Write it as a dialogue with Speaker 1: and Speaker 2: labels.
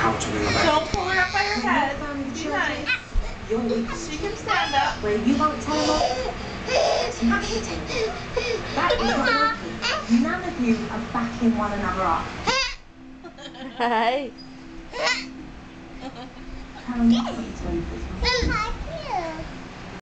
Speaker 1: pouting about.
Speaker 2: Don't pull her up by her head. Be nice. She can stand up.
Speaker 3: Where you won't tell her off. It's not hitting. That is not working. None of you are backing one another up.
Speaker 4: Hey.
Speaker 3: Karen, you got to tell you this one.